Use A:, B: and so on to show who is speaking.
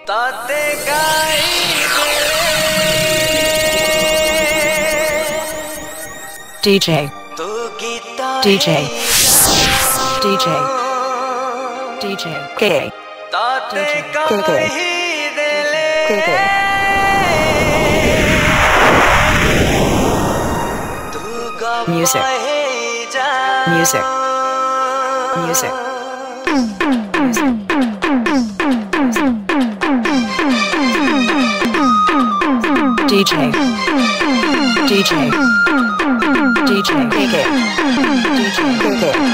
A: ताते गाई
B: DJ
A: तू Geeta
B: DJ DJ DJ K
A: ताते
B: K
A: गाई दिले तू गा
B: Music.
A: जा
B: Music Music DJ DJ DJ KK DJ KK